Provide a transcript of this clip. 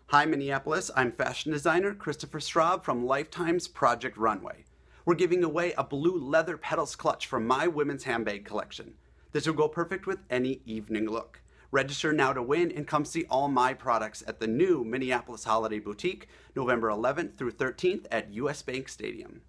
Hi Minneapolis, I'm fashion designer Christopher Straub from Lifetime's Project Runway. We're giving away a blue leather Petals clutch from my women's handbag collection. This will go perfect with any evening look. Register now to win and come see all my products at the new Minneapolis Holiday Boutique, November 11th through 13th at US Bank Stadium.